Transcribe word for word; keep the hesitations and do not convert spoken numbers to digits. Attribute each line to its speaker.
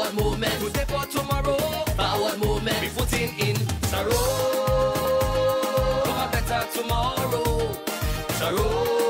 Speaker 1: Forward movement, today for tomorrow. Forward movement, be footing in sorrow. For a better tomorrow. Sorrow.